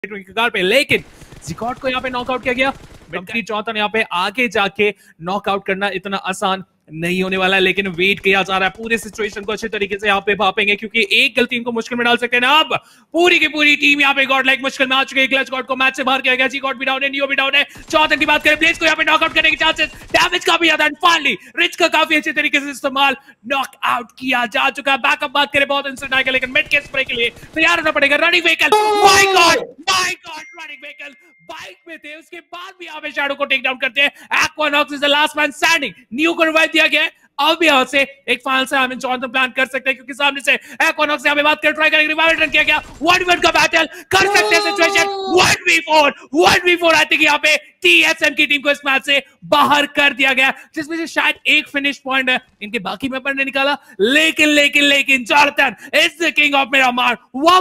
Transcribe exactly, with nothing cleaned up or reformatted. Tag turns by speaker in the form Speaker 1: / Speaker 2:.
Speaker 1: कगार पे, लेकिन जिकॉट को यहाँ पे नॉकआउट किया गया। कंप्लीट जॉनथन यहाँ पे आगे जाके नॉकआउट करना इतना आसान नहीं होने वाला है, लेकिन वेट किया जा रहा है। पूरे सिचुएशन को अच्छे तरीके से यहाँ पे भापेंगे, क्योंकि एक गलती इनको मुश्किल में डाल सकते हैं ना। अब पूरी की पूरी टीम यहाँ पे गॉड लाइक मुश्किल में आ चुकी है। क्लच गॉड को मैच से बाहर किया गया, जी गॉड भी डाउन है, नियो भी डाउन है। जॉनथन की बात करें, ब्लेज को यहाँ पे नॉकआउट करने के चांसेस, डैमेज काफी ज्यादा, एंड फाइनली रिच का काफी अच्छे तरीके से इस्तेमाल नॉकआउट किया जा चुका है। बैकअप बात करें, बहुत इंस्टेंट आएगा, लेकिन मिड के स्प्रे के लिए तैयार होना पड़ेगा। Running vehicle, my god my god, running vehicle bike में थे, उसके बाद भी यहाँ पे शैडो को टेक डाउन करते हैं। Aquanox is the last man standing. न्यू को रिवाइव दिया गया है। अब यहाँ से एक फाइनल से हमें जॉनथन प्लान कर सकते हैं, क्योंकि सामने से एक्वानॉक्स यहाँ पे बात कर ट्राई करेंगे, रिवाइव रन किया गया। वन वन का बैटल कर सकते हैं situation one v four one v four. I think यहाँ पे टीएसएम की टीम को इस मैच से बाहर कर दिया गया, जिसमें से शायद एक फिनिश पॉइंट है इनके बाकी मेंबर ने निकाला, लेकिन लेकिन लेकिन Jonathan is the king of Miramar.